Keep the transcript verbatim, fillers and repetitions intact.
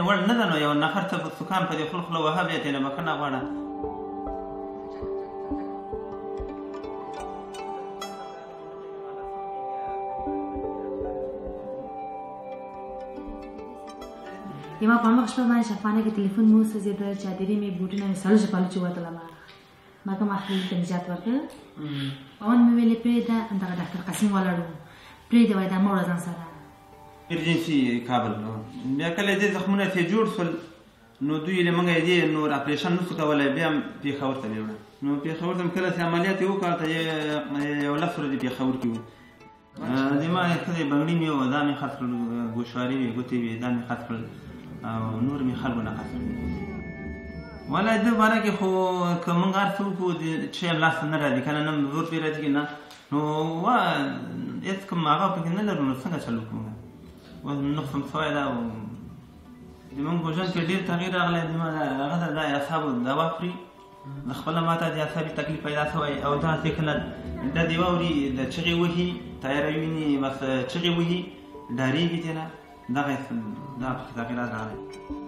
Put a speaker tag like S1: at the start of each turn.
S1: وړ نه ده نو یو نفر ته سکان په دې خوله خوله وهه بیا ترې نه بخښنه غواړه.
S2: یما په مخ شپه باندې شفانه کې تلیفون مو وسوځېده، چادرې مې بوټونه مې سړو شپاله چې ووتلم. ما کوم اخري ته نجات ورکړ. اون مې ویلې پرېږده، همدغه ډاکټر قاسم ولاړ و، پرېږده وایي دا مه وړه ځان سره.
S1: ایمرجنسي کابل بیا کله دې زخمونه ترې جوړ شول نو دوی له موږ یې نور اپریشن نشو کولی، بیا پېښور ته مې وړه. نو پېښور ته مې کله چې عملیات یې وکړ ته یو لس ورځې پېښور کې وو. زما ښځې بنګړي مې وه دا مې خط کړل، ګوشواري وې ګوتې وې دا مې خط کړل او نور مې خلکو نه خط کړل. والا د باره کې خو که موږ هر څه وکړو چې هم لاسته نه راځي که نه نه زور پرې راځي که نه نو وا هېڅ کوم هغه پکې نه لرو نو څنګه چل وکړو. اوس نقص هم شوی ده او زموږ په ژوند کې ډېر تغییر راغلی. هغه ته دا اعصابو دوا خوري، د خپله ماته د اعصابي تکلیف پیدا شوی او داسې کله دا دې واوري د چغې وهي تیاره ویني بس چغې وهي ډارېږي ترې نه دغه دغه پکې تغییرات راغلی.